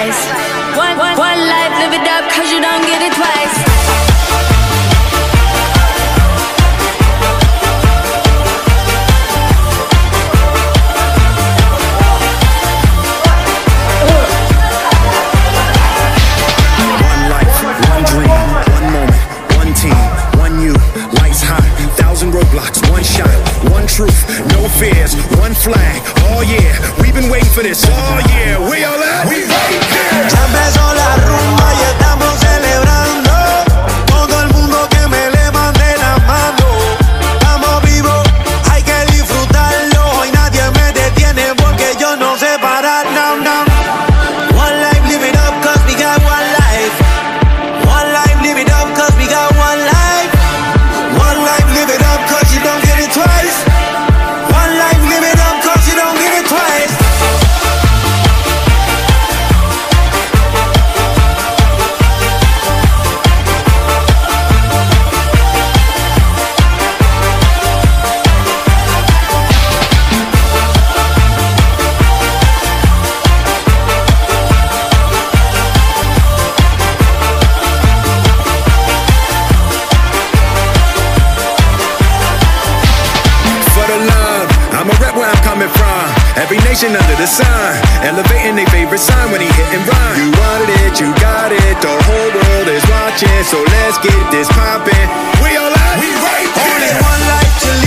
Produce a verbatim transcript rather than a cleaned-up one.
twice. One, one, one life, live it up, cause you don't get it twice. Roadblocks, one shot, one truth, no fears, one flag. Oh yeah, we've been waiting for this. Oh yeah, we all at? We right there. Ya empezó la rumba y estamos celebrando. Todo el mundo que me levante la mano. Estamos vivos, hay que disfrutarlo. Hoy nadie me detiene porque yo no sé parar. No, no. One life, live it up cause we got one life. One life, live it up cause we got one life. One life, live it up cause you don't get it twice. One life, live it up cause you don't get it twice. Every nation under the sun, elevating their favorite sign when he hit and run. You wanted it, you got it, the whole world is watching, so let's get this poppin'. We all out, we right here. Only one life to live.